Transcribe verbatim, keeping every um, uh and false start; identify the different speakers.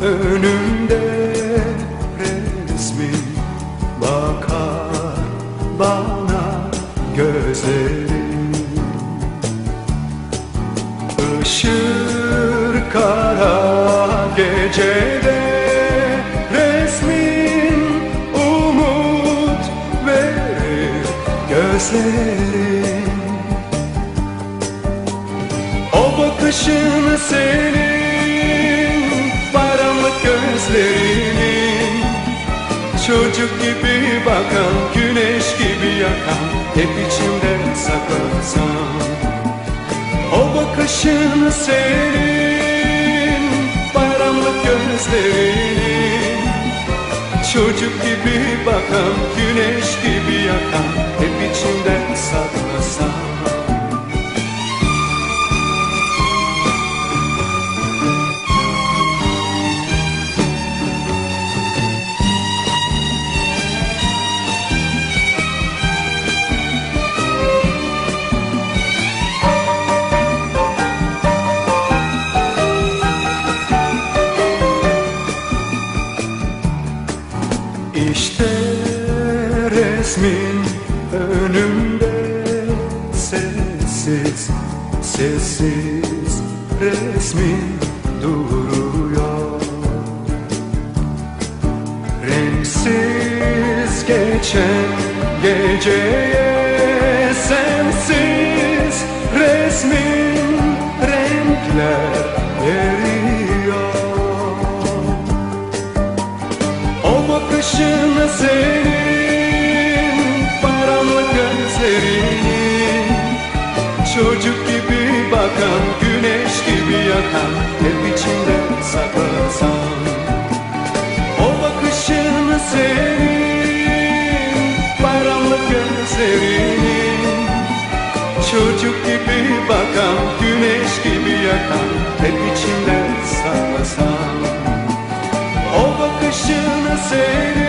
Speaker 1: önümde resmin, bakar bana gözlerin. Işır kara gecede resmin, umut verir gözlerin. O bakışın senin, karanlık gözlerinin, çocuk gibi bakan, güneş gibi yakan, hep içimde saklasam. O bakışın senin, karanlık gözlerinin, çocuk gibi bakan, güneş gibi yakan, hep içimde saklasam. İşte resmin önümde, sessiz, sessiz resmin duruyor. Renksiz geçen geceye sensiz resmin renkler veriyor. O bakışın senin, karanlık gözlerinin, çocuk gibi bakan, güneş gibi yakan, hep içimde saklasam. O bakışın senin, karanlık gözlerinin, çocuk gibi bakan, güneş gibi yakan, hep içimde saklasam. O bakışın senin,